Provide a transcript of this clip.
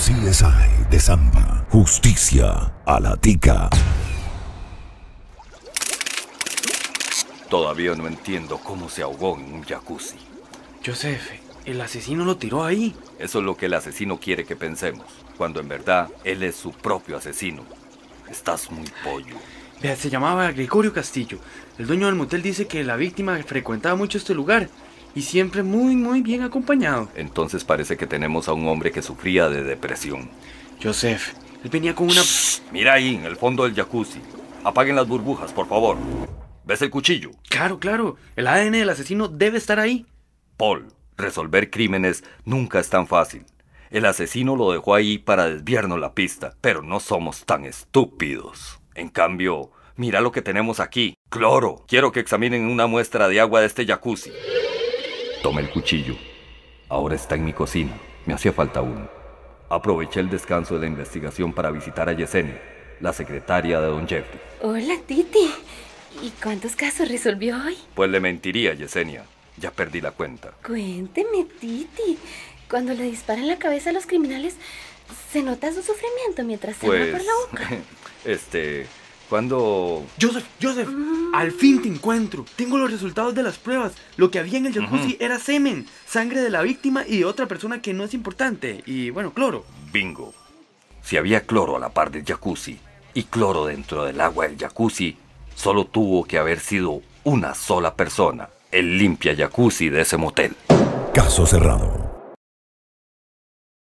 CSI de Zampa. Justicia a la tica. Todavía no entiendo cómo se ahogó en un jacuzzi. Joseph, el asesino lo tiró ahí. Eso es lo que el asesino quiere que pensemos, cuando en verdad él es su propio asesino. Estás muy pollo. Vea, se llamaba Gregorio Castillo. El dueño del motel dice que la víctima frecuentaba mucho este lugar y siempre muy bien acompañado. Entonces parece que tenemos a un hombre que sufría de depresión. Joseph, él venía con una... Mira ahí, en el fondo del jacuzzi. Apaguen las burbujas, por favor. ¿Ves el cuchillo? Claro. El ADN del asesino debe estar ahí. Paul, resolver crímenes nunca es tan fácil. El asesino lo dejó ahí para desviarnos la pista, pero no somos tan estúpidos. En cambio, mira lo que tenemos aquí. Cloro. Quiero que examinen una muestra de agua de este jacuzzi. Tome el cuchillo. Ahora está en mi cocina. Me hacía falta uno. Aproveché el descanso de la investigación para visitar a Yesenia, la secretaria de don Jeffrey. Hola, Titi. ¿Y cuántos casos resolvió hoy? Pues le mentiría, Yesenia. Ya perdí la cuenta. Cuénteme, Titi. Cuando le disparan la cabeza a los criminales, ¿se nota su sufrimiento mientras se habla por la boca? Cuando... Joseph, al fin te encuentro. Tengo los resultados de las pruebas. Lo que había en el jacuzzi era semen, sangre de la víctima y de otra persona que no es importante. Y bueno, cloro. Bingo. Si había cloro a la par del jacuzzi y cloro dentro del agua del jacuzzi, solo tuvo que haber sido una sola persona, el limpia jacuzzi de ese motel. Caso cerrado.